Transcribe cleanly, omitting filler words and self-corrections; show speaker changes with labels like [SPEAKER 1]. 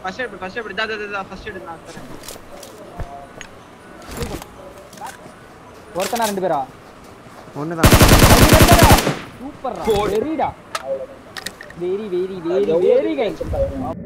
[SPEAKER 1] First eight டா first eight நான் தரேன்.
[SPEAKER 2] ஒருத்தனா ரெண்டு பேரா?
[SPEAKER 3] ஒண்ணுதான்.
[SPEAKER 2] சூப்பர்ரா. வெரிடா. Very guys.